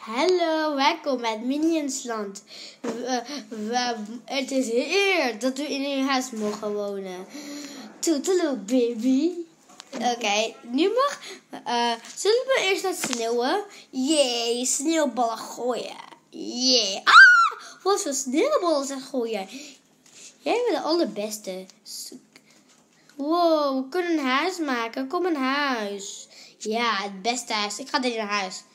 Hallo, welkom bij Minionsland. Het is eer dat we in uw huis mogen wonen. Toeteloe, baby. Oké, nu zullen we eerst naar het sneeuwen? Jee, sneeuwballen gooien. Jee. Ah, wat voor sneeuwballen zijn gooien. Jij bent de allerbeste. Wow, we kunnen een huis maken. Kom een huis. Ja, het beste huis. Ik ga dit naar huis.